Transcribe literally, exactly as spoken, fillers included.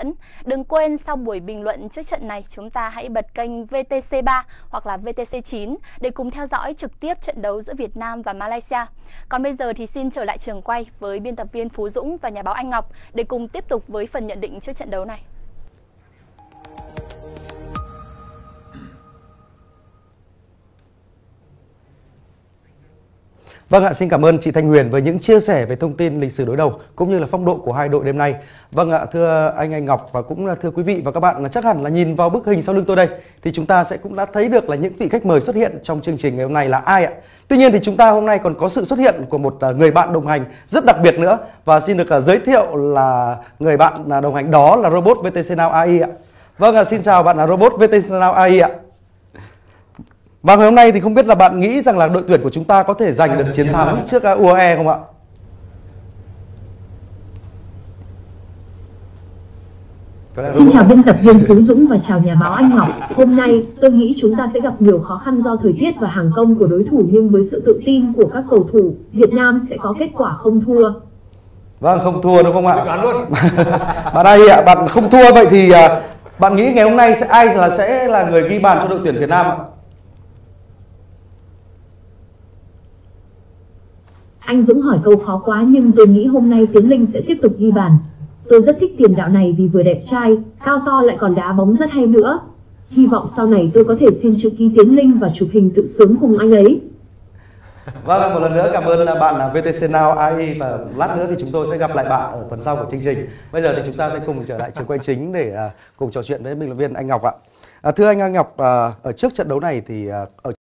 dẫn. Đừng quên sau buổi bình luận trước trận này, chúng ta hãy bật kênh vê tê xê ba hoặc là vê tê xê chín để cùng theo dõi trực tiếp trận đấu giữa Việt Nam và Malaysia. Còn bây giờ thì xin trở lại trường quay với biên tập viên Phú Dũng và nhà báo Anh Ngọc để cùng tiếp tục với phần nhận định trước trận đấu này. Vâng ạ, xin cảm ơn chị Thanh Huyền với những chia sẻ về thông tin lịch sử đối đầu cũng như là phong độ của hai đội đêm nay. Vâng ạ, thưa anh Anh Ngọc và cũng là thưa quý vị và các bạn, là chắc hẳn là nhìn vào bức hình sau lưng tôi đây thì chúng ta sẽ cũng đã thấy được là những vị khách mời xuất hiện trong chương trình ngày hôm nay là ai ạ. Tuy nhiên thì chúng ta hôm nay còn có sự xuất hiện của một người bạn đồng hành rất đặc biệt nữa, và xin được giới thiệu là người bạn đồng hành đó là robot vê tê xê Now a i ạ. Vâng ạ, xin chào bạn là robot vê tê xê Now a i ạ. Và ngày hôm nay thì không biết là bạn nghĩ rằng là đội tuyển của chúng ta có thể giành được chiến thắng trước u a e không ạ? Xin chào biên tập viên Phú Dũng và chào nhà báo Anh Ngọc. Hôm nay tôi nghĩ chúng ta sẽ gặp nhiều khó khăn do thời tiết và hàng công của đối thủ, nhưng với sự tự tin của các cầu thủ, Việt Nam sẽ có kết quả không thua. Vâng, không thua đúng không ạ? Bạn đây ạ, bạn không thua, vậy thì bạn nghĩ ngày hôm nay sẽ ai là sẽ là người ghi bàn cho đội tuyển Việt Nam ạ? Anh Dũng hỏi câu khó quá, nhưng tôi nghĩ hôm nay Tiến Linh sẽ tiếp tục ghi bàn. Tôi rất thích tiền đạo này vì vừa đẹp trai, cao to lại còn đá bóng rất hay nữa. Hy vọng sau này tôi có thể xin chữ ký Tiến Linh và chụp hình tự sướng cùng anh ấy. Vâng, một lần nữa cảm ơn bạn là vê tê xê Now a i, và lát nữa thì chúng tôi sẽ gặp lại bạn ở phần sau của chương trình. Bây giờ thì chúng ta sẽ cùng trở lại trường quay chính để cùng trò chuyện với bình luận viên Anh Ngọc ạ. À, thưa anh Anh Ngọc, ở trước trận đấu này thì ở